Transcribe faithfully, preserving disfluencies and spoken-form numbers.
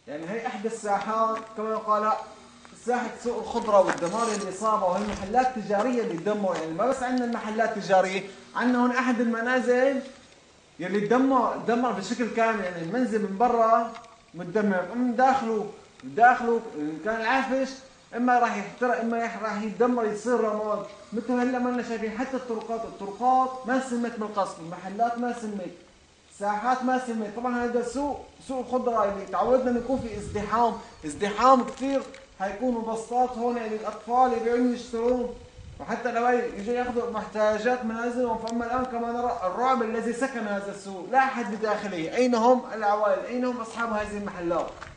يعني هي احدى الساحات كما قال ساحة سوق الخضرة والدمار اللي صابه، وهي محلات تجارية اللي تدمر. يعني ما بس عندنا المحلات التجارية، عندنا هون احد المنازل يلي تدمر تدمر بشكل كامل. يعني المنزل من برا متدمر، من داخله داخله ان كان العفش اما راح يحترق اما راح يتدمر يصير رماد. مثل هلا ما لنا شايفين حتى الطرقات، الطرقات ما سمت من القصف، المحلات ما سمت، ساحات ما سمت. طبعا هذا سوق سوق الخضره اللي تعودنا نكون في ازدحام، ازدحام كثير. حيكونوا بسطات هون يعني الاطفال يبيعون يشترون، وحتى لو يجوا ياخذوا محتاجات منازلهم. فاما الان كما نرى الرعب الذي سكن هذا السوق، لا احد بداخله. اين هم العوائل؟ اين هم اصحاب هذه المحلات؟